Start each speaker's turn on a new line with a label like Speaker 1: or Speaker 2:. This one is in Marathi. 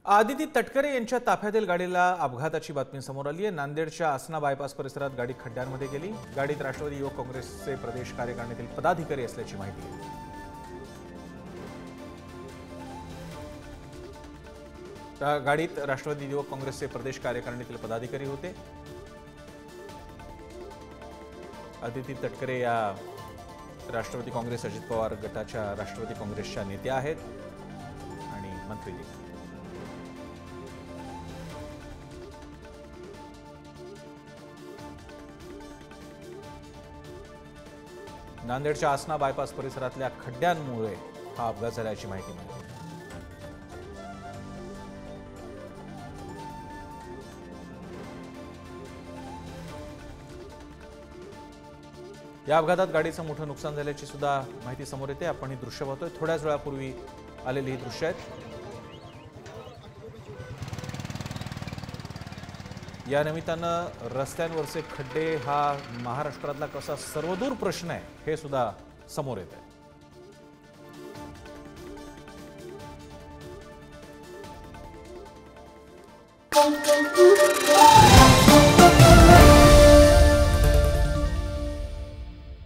Speaker 1: आदिती तटकरे यांच्या ताफ्यातील गाडीला अपघाताची बातमी समोर आली आहे। नांदेडच्या आसना बायपास परिसरात गाडी खड्ड्यांमध्ये गेली। गाडीत राष्ट्रवादी युवक काँग्रेसचे प्रदेश कार्यकारिणीतील पदाधिकारी असल्याची माहिती आहे। त्या गाडीत राष्ट्रवादी युवक काँग्रेसचे प्रदेश कार्यकारिणीतील पदाधिकारी होते। आदिती तटकरे या राष्ट्रवादी काँग्रेस अजित पवार गटाच्या राष्ट्रवादी काँग्रेसच्या नेत्या आहेत आणि मंत्री देखील। नांदेडच्या आसना बायपास परिसरातल्या खड्ड्यांमुळे हा अपघात झाल्याची माहिती मिळाली। या अपघातात गाडीचं मोठं नुकसान झाल्याची सुद्धा माहिती समोर येते। आपण ही दृश्य पाहतोय, थोड्याच वेळापूर्वी आलेली ही दृश्य आहेत। या निमित्तानं रस्त्यांवरचे खड्डे हा महाराष्ट्रातला कसा सर्वदूर प्रश्न आहे हे सुद्धा समोर येत आहे।